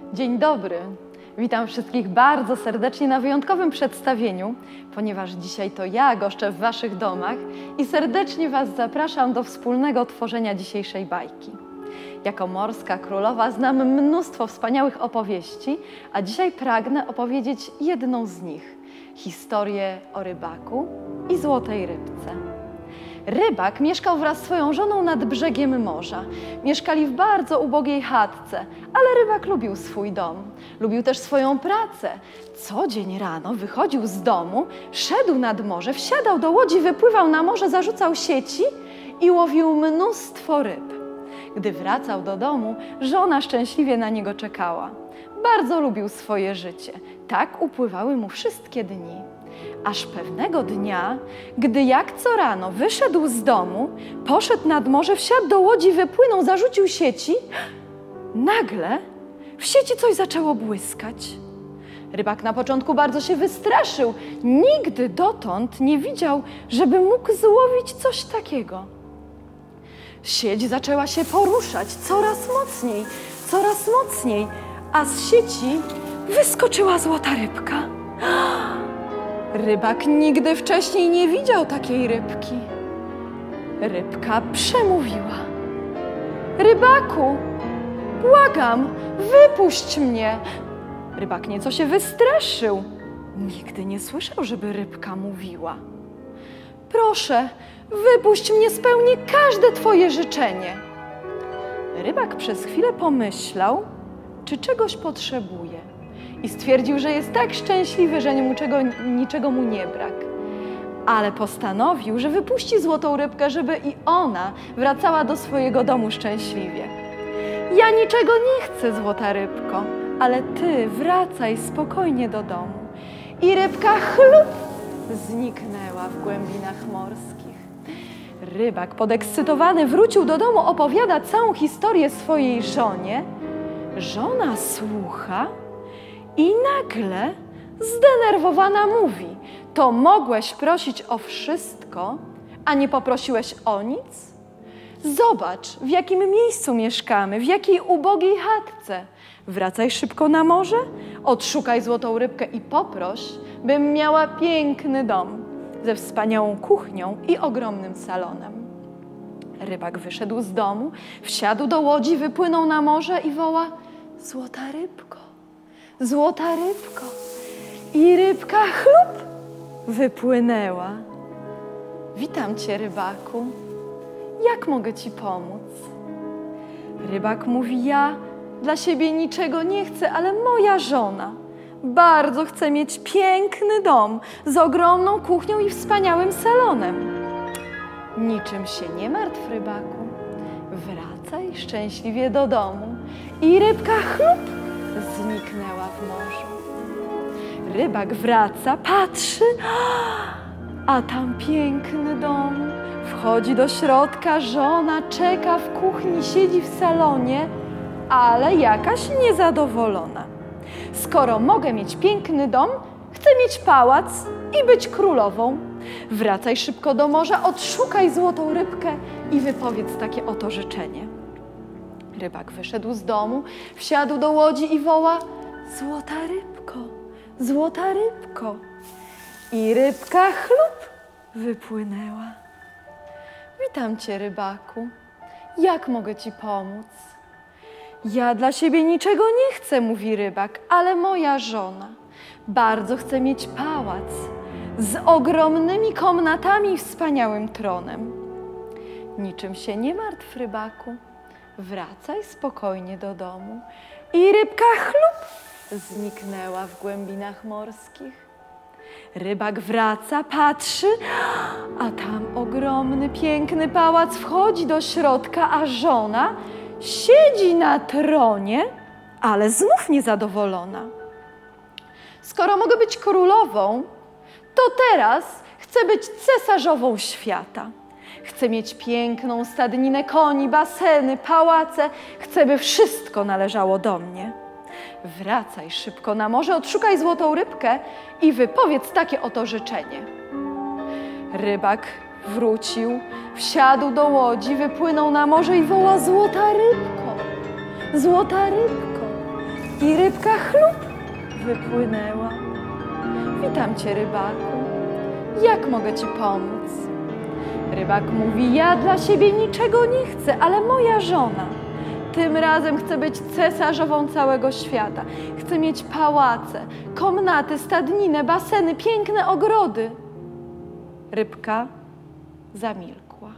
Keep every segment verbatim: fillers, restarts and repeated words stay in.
Dzień dobry. Witam wszystkich bardzo serdecznie na wyjątkowym przedstawieniu, ponieważ dzisiaj to ja goszczę w Waszych domach i serdecznie Was zapraszam do wspólnego tworzenia dzisiejszej bajki. Jako morska królowa znam mnóstwo wspaniałych opowieści, a dzisiaj pragnę opowiedzieć jedną z nich. Historię o rybaku i złotej rybce. Rybak mieszkał wraz z swoją żoną nad brzegiem morza. Mieszkali w bardzo ubogiej chatce, ale rybak lubił swój dom. Lubił też swoją pracę. Co dzień rano wychodził z domu, szedł nad morze, wsiadał do łodzi, wypływał na morze, zarzucał sieci i łowił mnóstwo ryb. Gdy wracał do domu, żona szczęśliwie na niego czekała. Bardzo lubił swoje życie. Tak upływały mu wszystkie dni. Aż pewnego dnia, gdy jak co rano wyszedł z domu, poszedł nad morze, wsiadł do łodzi, wypłynął, zarzucił sieci, nagle w sieci coś zaczęło błyskać. Rybak na początku bardzo się wystraszył. Nigdy dotąd nie widział, żeby mógł złowić coś takiego. Sieć zaczęła się poruszać coraz mocniej, coraz mocniej, a z sieci wyskoczyła złota rybka. Rybak nigdy wcześniej nie widział takiej rybki. Rybka przemówiła: Rybaku, błagam, wypuść mnie. Rybak nieco się wystraszył. Nigdy nie słyszał, żeby rybka mówiła. Proszę, wypuść mnie, spełnię każde twoje życzenie. Rybak przez chwilę pomyślał, czy czegoś potrzebuje. I stwierdził, że jest tak szczęśliwy, że niczego, niczego mu nie brak. Ale postanowił, że wypuści złotą rybkę, żeby i ona wracała do swojego domu szczęśliwie. Ja niczego nie chcę, złota rybko, ale ty wracaj spokojnie do domu. I rybka chlup zniknęła w głębinach morskich. Rybak podekscytowany wrócił do domu, opowiada całą historię swojej żonie. Żona słucha i nagle zdenerwowana mówi: to mogłeś prosić o wszystko, a nie poprosiłeś o nic? Zobacz, w jakim miejscu mieszkamy, w jakiej ubogiej chatce. Wracaj szybko na morze, odszukaj złotą rybkę i poproś, bym miała piękny dom ze wspaniałą kuchnią i ogromnym salonem. Rybak wyszedł z domu, wsiadł do łodzi, wypłynął na morze i woła: złota rybko, złota rybko. I rybka chlup wypłynęła. Witam cię, rybaku. Jak mogę ci pomóc? Rybak mówi: ja dla siebie niczego nie chcę, ale moja żona bardzo chce mieć piękny dom z ogromną kuchnią i wspaniałym salonem. Niczym się nie martw, rybaku. Wracaj szczęśliwie do domu. I rybka chlup zniknęła w morzu. Rybak wraca, patrzy, a tam piękny dom. Wchodzi do środka, żona czeka w kuchni, siedzi w salonie, ale jakaś niezadowolona. Skoro mogę mieć piękny dom, chcę mieć pałac i być królową. Wracaj szybko do morza, odszukaj złotą rybkę i wypowiedz takie oto życzenie. Rybak wyszedł z domu, wsiadł do łodzi i woła: złota rybko, złota rybko. I rybka chlup wypłynęła. Witam cię, rybaku. Jak mogę ci pomóc? Ja dla siebie niczego nie chcę, mówi rybak, ale moja żona bardzo chce mieć pałac z ogromnymi komnatami i wspaniałym tronem. Niczym się nie martw, rybaku. Wracaj spokojnie do domu. I rybka chlup zniknęła w głębinach morskich. Rybak wraca, patrzy, a tam ogromny, piękny pałac. Wchodzi do środka, a żona siedzi na tronie, ale znów niezadowolona. Skoro mogę być królową, to teraz chcę być cesarzową świata. Chcę mieć piękną stadninę koni, baseny, pałace. Chcę, by wszystko należało do mnie. Wracaj szybko na morze, odszukaj złotą rybkę i wypowiedz takie oto życzenie. Rybak wrócił, wsiadł do łodzi, wypłynął na morze i woła: złota rybko, złota rybko. i rybka chlup wypłynęła. Witam cię, rybaku. Jak mogę ci pomóc? Rybak mówi, ja dla siebie niczego nie chcę, ale moja żona tym razem chce być cesarzową całego świata. Chce mieć pałace, komnaty, stadninę, baseny, piękne ogrody. Rybka zamilkła.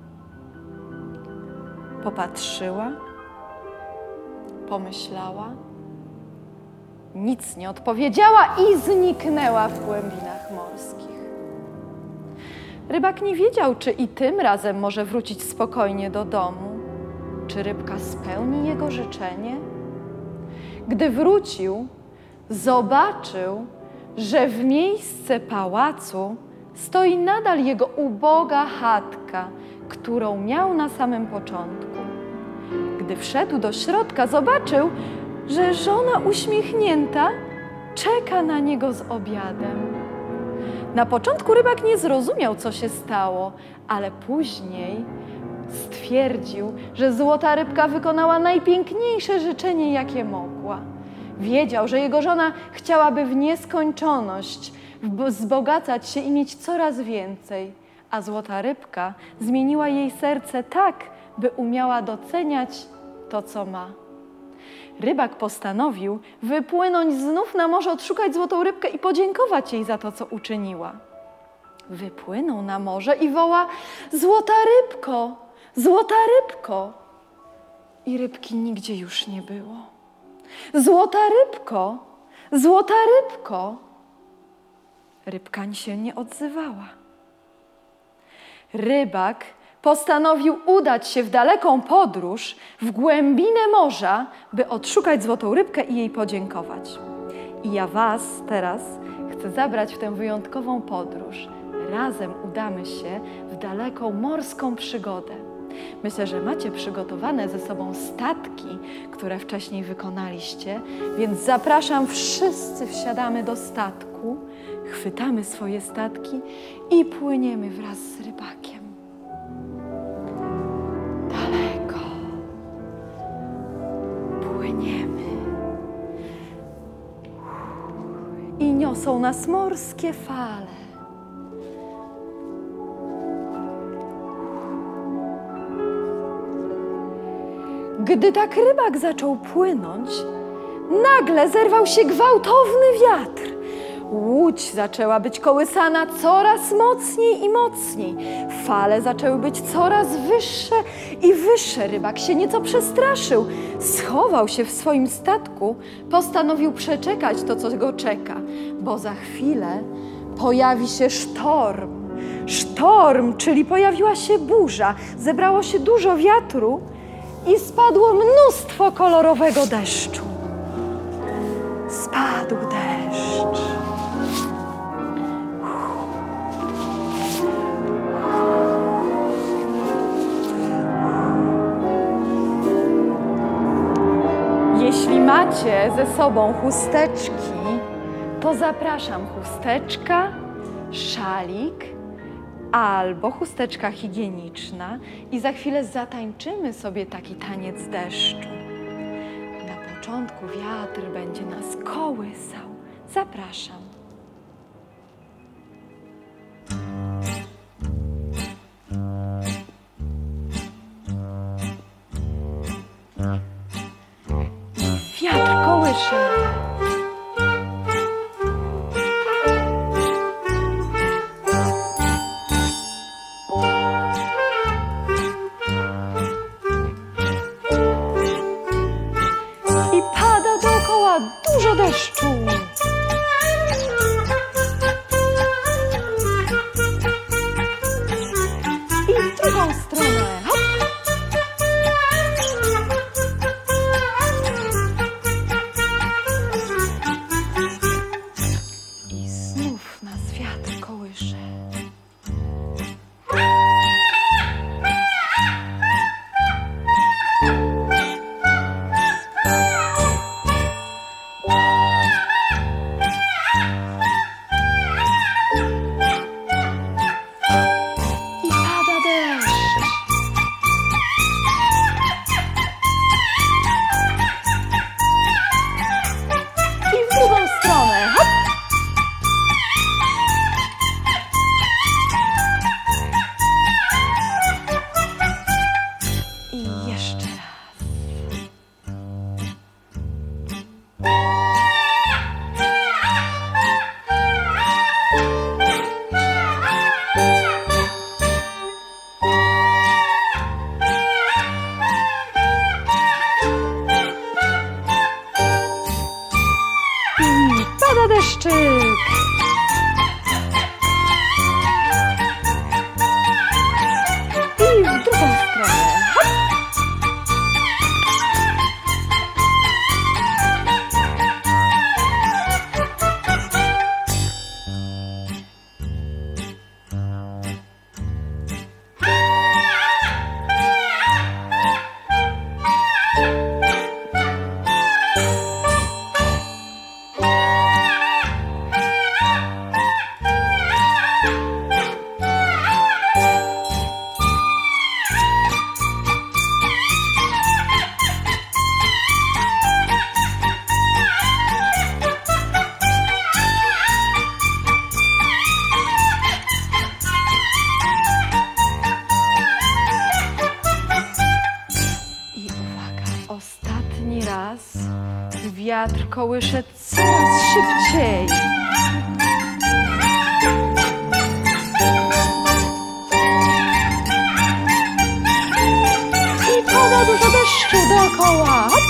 Popatrzyła, pomyślała, nic nie odpowiedziała i zniknęła w głębinach morskich. Rybak nie wiedział, czy i tym razem może wrócić spokojnie do domu. Czy rybka spełni jego życzenie? Gdy wrócił, zobaczył, że w miejsce pałacu stoi nadal jego uboga chatka, którą miał na samym początku. Gdy wszedł do środka, zobaczył, że żona uśmiechnięta czeka na niego z obiadem. Na początku rybak nie zrozumiał, co się stało, ale później stwierdził, że złota rybka wykonała najpiękniejsze życzenie, jakie mogła. Wiedział, że jego żona chciałaby w nieskończoność wzbogacać się i mieć coraz więcej, a złota rybka zmieniła jej serce tak, by umiała doceniać to, co ma. Rybak postanowił wypłynąć znów na morze, odszukać złotą rybkę i podziękować jej za to, co uczyniła. Wypłynął na morze i woła: złota rybko, złota rybko! I rybki nigdzie już nie było. Złota rybko, złota rybko! Rybka się nie odzywała. Rybak postanowił udać się w daleką podróż, w głębinę morza, by odszukać złotą rybkę i jej podziękować. I ja was teraz chcę zabrać w tę wyjątkową podróż. Razem udamy się w daleką morską przygodę. Myślę, że macie przygotowane ze sobą statki, które wcześniej wykonaliście, więc zapraszam, wszyscy wsiadamy do statku, chwytamy swoje statki i płyniemy wraz z rybakiem. Daleko płyniemy i niosą nas morskie fale. Gdy tak rybak zaczął płynąć, nagle zerwał się gwałtowny wiatr. Łódź zaczęła być kołysana coraz mocniej i mocniej. Fale zaczęły być coraz wyższe i wyższe. Rybak się nieco przestraszył. Schował się w swoim statku, postanowił przeczekać to, co go czeka, bo za chwilę pojawi się sztorm. Sztorm, czyli pojawiła się burza, zebrało się dużo wiatru i spadło mnóstwo kolorowego deszczu. Spadł deszcz. Jeśli macie ze sobą chusteczki, to zapraszam, chusteczka, szalik albo chusteczka higieniczna i za chwilę zatańczymy sobie taki taniec deszczu. Na początku wiatr będzie nas kołysał. Zapraszam. Wiatr kołysze. I pada dookoła dużo deszczu. I w drugą stronę. Hop. I znów nas wiatr kołysze. I pada deszcz. wiatr kołysze coraz szybciej. I pada dużo deszczu dookoła. Hop.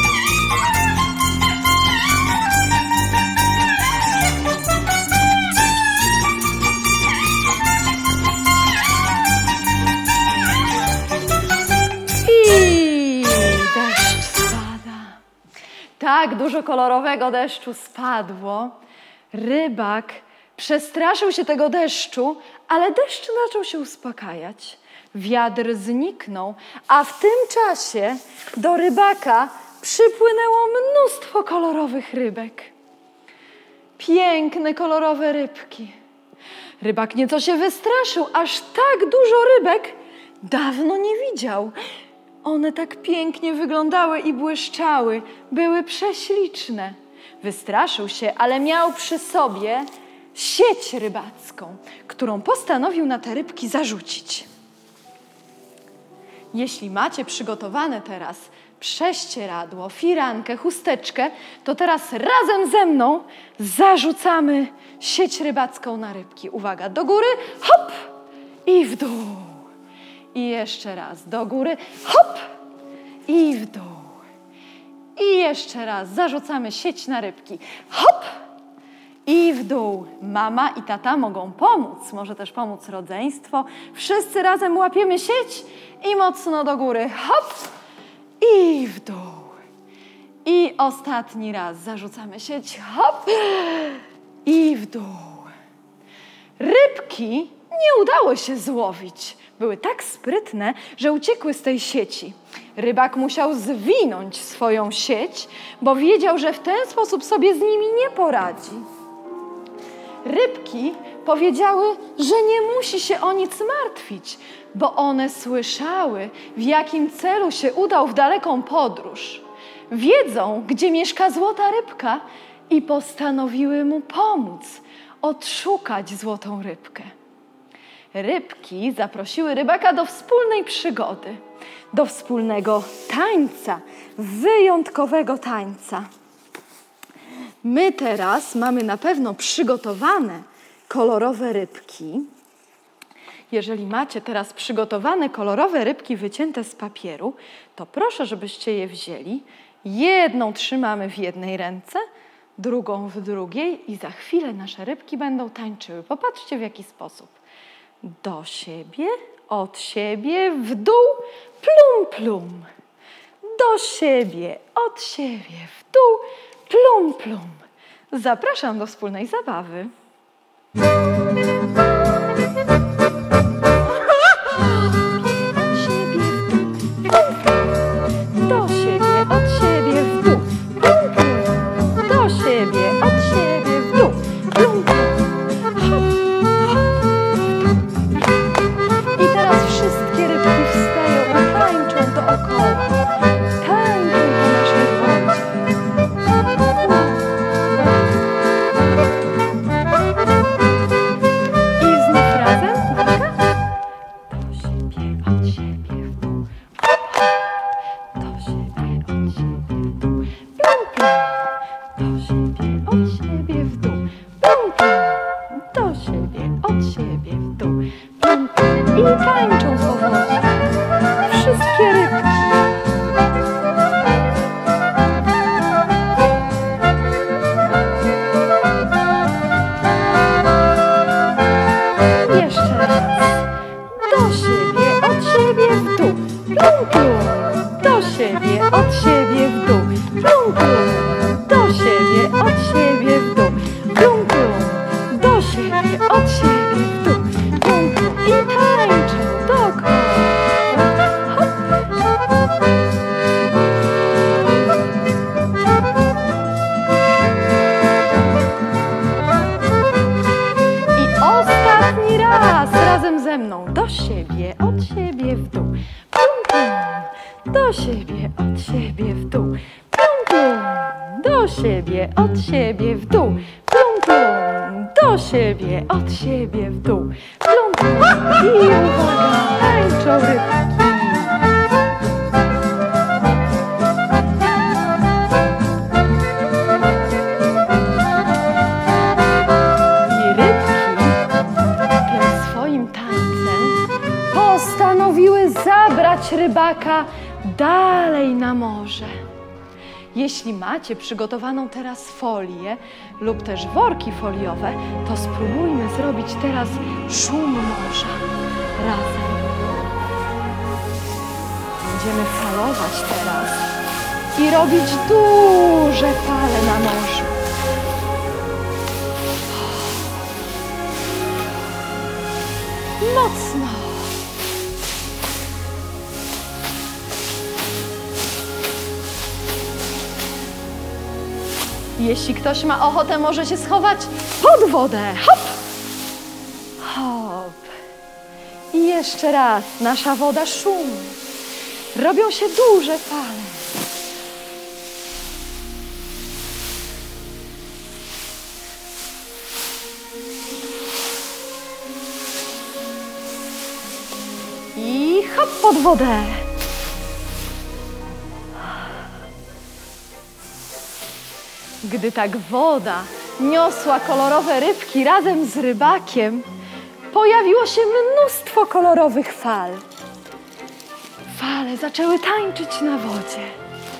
I deszcz spada. Tak dużo kolorowego deszczu spadło. Rybak przestraszył się tego deszczu, ale deszcz zaczął się uspokajać. Wiatr zniknął, a w tym czasie do rybaka przypłynęło mnóstwo kolorowych rybek. Piękne, kolorowe rybki. Rybak nieco się wystraszył, aż tak dużo rybek dawno nie widział. One tak pięknie wyglądały i błyszczały, były prześliczne. Wystraszył się, ale miał przy sobie sieć rybacką, którą postanowił na te rybki zarzucić. Jeśli macie przygotowane teraz prześcieradło, firankę, chusteczkę, to teraz razem ze mną zarzucamy sieć rybacką na rybki. Uwaga, do góry, hop i w dół. I jeszcze raz, do góry, hop i w dół. I jeszcze raz, zarzucamy sieć na rybki, hop i w dół. Mama i tata mogą pomóc, może też pomóc rodzeństwo. Wszyscy razem łapiemy sieć i mocno do góry, hop i w dół. I ostatni raz zarzucamy sieć, hop i w dół. Rybki nie udało się złowić. Były tak sprytne, że uciekły z tej sieci. Rybak musiał zwinąć swoją sieć, bo wiedział, że w ten sposób sobie z nimi nie poradzi. Rybki powiedziały, że nie musi się o nic martwić, bo one słyszały, w jakim celu się udał w daleką podróż. Wiedzą, gdzie mieszka złota rybka i postanowiły mu pomóc odszukać złotą rybkę. Rybki zaprosiły rybaka do wspólnej przygody, do wspólnego tańca, wyjątkowego tańca. My teraz mamy na pewno przygotowane kolorowe rybki. Jeżeli macie teraz przygotowane kolorowe rybki wycięte z papieru, to proszę, żebyście je wzięli. Jedną trzymamy w jednej ręce, drugą w drugiej i za chwilę nasze rybki będą tańczyły. Popatrzcie, w jaki sposób. Do siebie, od siebie, w dół, plum, plum. Do siebie, od siebie, w dół, plum, plum. Zapraszam do wspólnej zabawy. Do siebie, od siebie, w dół, plum, plum. Do siebie, od siebie, w dół, plum, plum. I teraz wszystkie rybki wstają i tańczą dookoła. Tańczą po naszej wodzie. I znów razem, uwaga. Do siebie, od siebie, w dół. Do siebie, od siebie, w dół. Plum, plum. Do siebie, od siebie, w dół. Plum, plum. Do siebie, od siebie, w dół. Plum, plum. I tańczą po wodzie. Wszystkie rybki. Jeszcze raz. Do siebie, od siebie, w dół. Plum, plum. Do siebie, od siebie, w dół. Plum, plum. Do siebie, od siebie, w dół. Plum, plum. Do siebie, od siebie, w dół. Plum, plum. I tańczą dookoła. Hop. I ostatni raz razem ze mną. Do siebie, od siebie, w dół. Plum, plum. Do siebie, od siebie, w dół. Plum, plum. Do siebie, od siebie, w dół. Plum, plum. Do siebie, od siebie, w dół. Plum, plum. I uwaga, tańczą rybki. zabrać rybaka dalej na morze. Jeśli macie przygotowaną teraz folię lub też worki foliowe, to spróbujmy zrobić teraz szum morza razem. Będziemy falować teraz i robić duże fale na morzu. Mocno. Jeśli ktoś ma ochotę, może się schować pod wodę. Hop! Hop. I jeszcze raz nasza woda szumi. Robią się duże fale. I hop pod wodę. Gdy tak woda niosła kolorowe rybki razem z rybakiem, pojawiło się mnóstwo kolorowych fal. Fale zaczęły tańczyć na wodzie.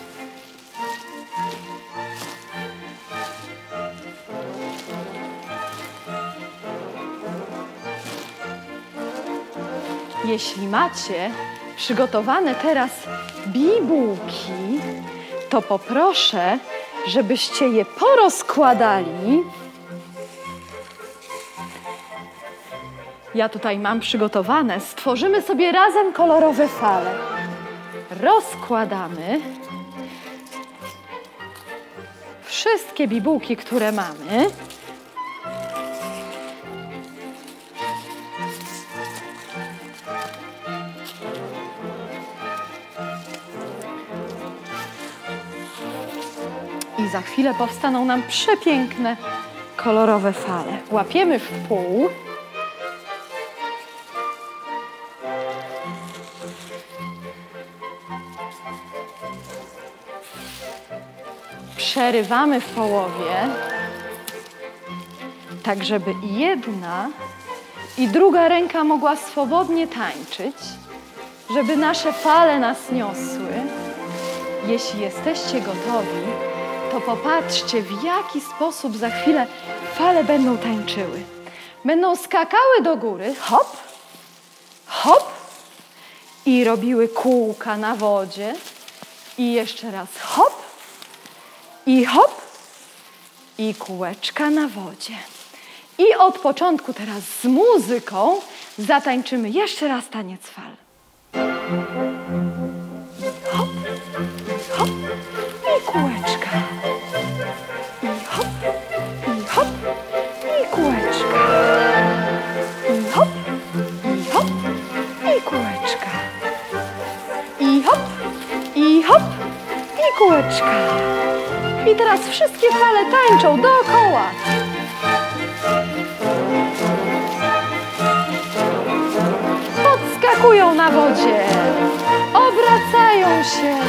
Jeśli macie przygotowane teraz bibułki, to poproszę, żebyście je porozkładali. Ja tutaj mam przygotowane. Stworzymy sobie razem kolorowe fale. Rozkładamy wszystkie bibułki, które mamy. I za chwilę powstaną nam przepiękne, kolorowe fale. Łapiemy w pół. Przerywamy w połowie, tak żeby i jedna, i druga ręka mogła swobodnie tańczyć, żeby nasze fale nas niosły. Jeśli jesteście gotowi, to popatrzcie, w jaki sposób za chwilę fale będą tańczyły. Będą skakały do góry, hop, hop, i robiły kółka na wodzie. I jeszcze raz hop, i hop, i kółeczka na wodzie. I od początku teraz z muzyką zatańczymy jeszcze raz taniec fal. Hop, hop, i kółeczka. I hop, i hop, i kółeczka. I hop, i hop, i kółeczka. I hop, i hop, i kółeczka. I teraz wszystkie fale tańczą dookoła. Podskakują na wodzie. Obracają się.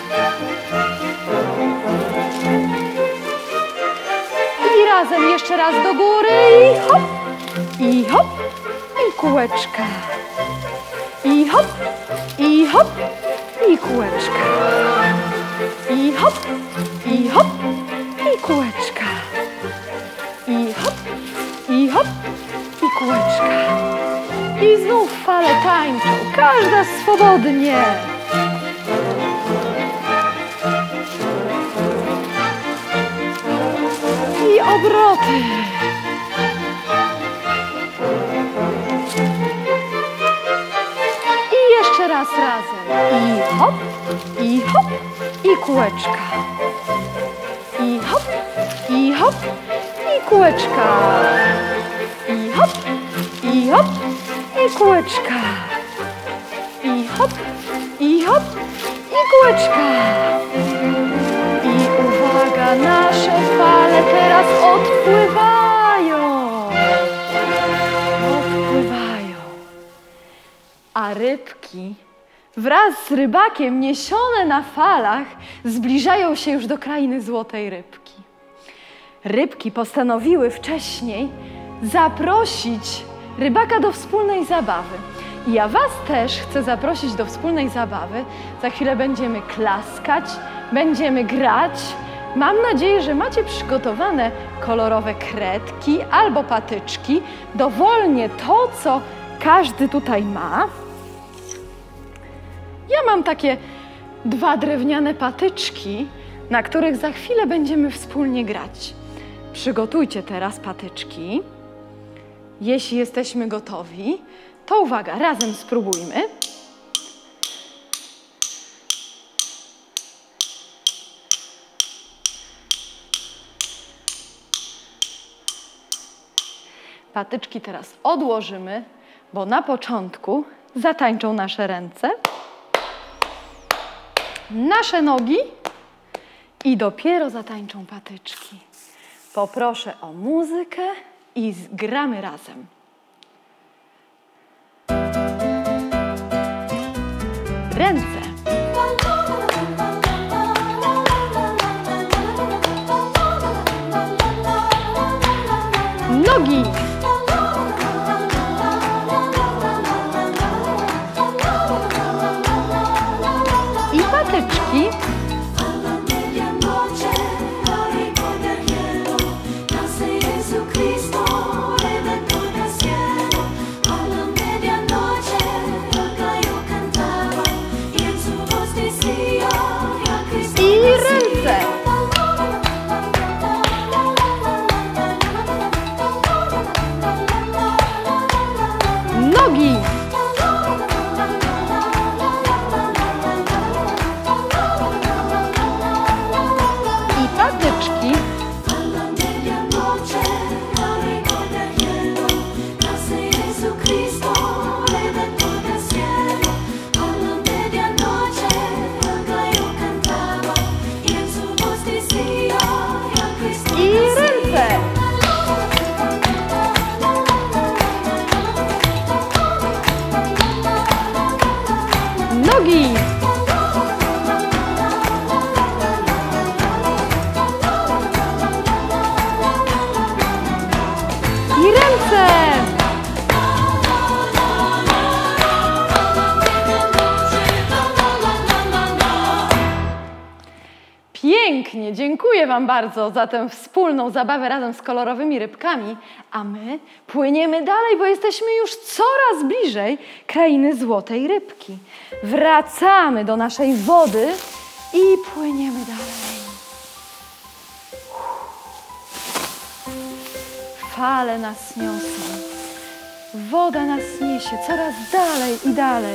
I razem jeszcze raz do góry i hop, i hop, i kółeczka. I hop, i hop, i kółeczka. I hop, i hop, i kółeczka. I hop, i hop, i kółeczka. I znów fale tańczą, każda swobodnie. I obroty. I jeszcze raz razem. I hop, i hop, i kółeczka. I hop, i hop, i kółeczka. I hop, i hop, i kółeczka. I hop, i hop, i kółeczka. I uwaga, nasze fale teraz odpływają. Odpływają. A rybki wraz z rybakiem niesione na falach zbliżają się już do krainy złotej rybki. Rybki postanowiły wcześniej zaprosić rybaka do wspólnej zabawy. I ja Was też chcę zaprosić do wspólnej zabawy. Za chwilę będziemy klaskać, będziemy grać. Mam nadzieję, że macie przygotowane kolorowe kredki albo patyczki. Dowolnie to, co każdy tutaj ma. Ja mam takie dwa drewniane patyczki, na których za chwilę będziemy wspólnie grać. Przygotujcie teraz patyczki. Jeśli jesteśmy gotowi, to uwaga, razem spróbujmy. Patyczki teraz odłożymy, bo na początku zatańczą nasze ręce, nasze nogi i dopiero zatańczą patyczki. Poproszę o muzykę i gramy razem. Ręce. Nogi. I patyczki. Nogi. I patyczki. I ręce. Nogi. I ręce. Pięknie, dziękuję Wam bardzo za tę wspólną zabawę razem z kolorowymi rybkami, a my płyniemy dalej, bo jesteśmy już coraz bliżej krainy złotej rybki. Wracamy do naszej wody i płyniemy dalej. Fale nas niosą, woda nas niesie coraz dalej i dalej.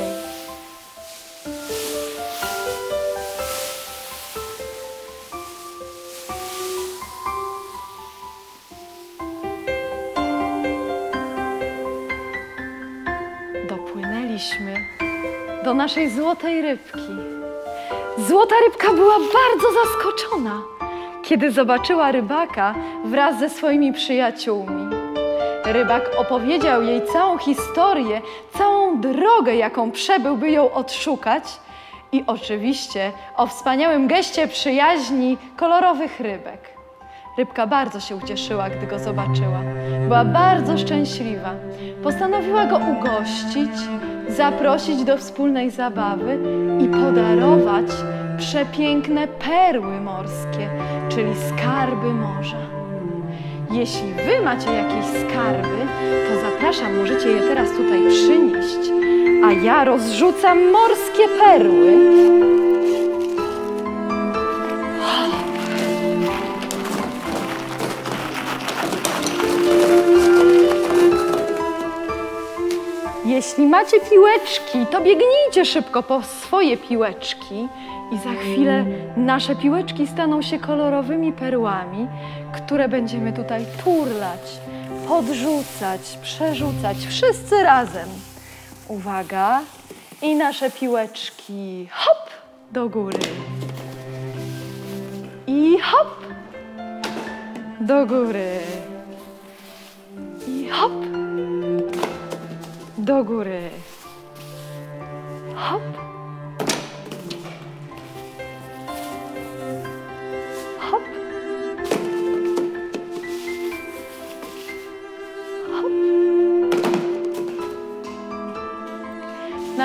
Dopłynęliśmy do naszej złotej rybki. Złota rybka była bardzo zaskoczona, kiedy zobaczyła rybaka wraz ze swoimi przyjaciółmi. Rybak opowiedział jej całą historię, całą drogę, jaką przebył, by ją odszukać i oczywiście o wspaniałym geście przyjaźni kolorowych rybek. Rybka bardzo się ucieszyła, gdy go zobaczyła. Była bardzo szczęśliwa. Postanowiła go ugościć, zaprosić do wspólnej zabawy i podarować przepiękne perły morskie, czyli skarby morza. Jeśli Wy macie jakieś skarby, to zapraszam, możecie je teraz tutaj przynieść, a ja rozrzucam morskie perły. Jeśli macie piłeczki, to biegnijcie szybko po swoje piłeczki i za chwilę nasze piłeczki staną się kolorowymi perłami, które będziemy tutaj turlać, podrzucać, przerzucać, wszyscy razem. Uwaga! I nasze piłeczki hop do góry. I hop do góry. I hop do góry. Hop. Hop. Hop.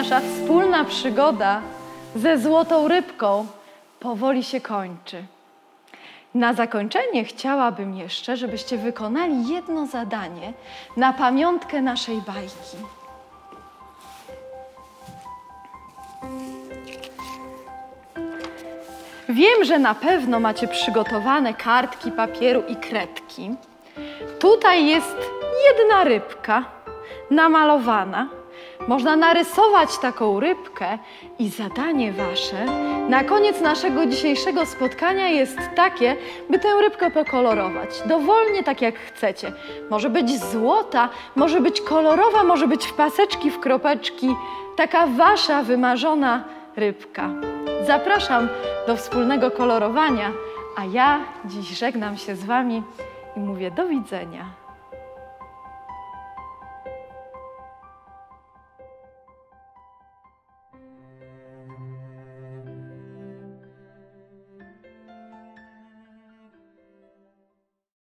nasza wspólna przygoda ze złotą rybką powoli się kończy. Na zakończenie chciałabym jeszcze, żebyście wykonali jedno zadanie na pamiątkę naszej bajki. Wiem, że na pewno macie przygotowane kartki papieru i kredki. Tutaj jest jedna rybka namalowana. Można narysować taką rybkę i zadanie wasze na koniec naszego dzisiejszego spotkania jest takie, by tę rybkę pokolorować. Dowolnie tak jak chcecie. Może być złota, może być kolorowa, może być w paseczki, w kropeczki. Taka wasza wymarzona rybka. Zapraszam do wspólnego kolorowania, a ja dziś żegnam się z wami i mówię do widzenia.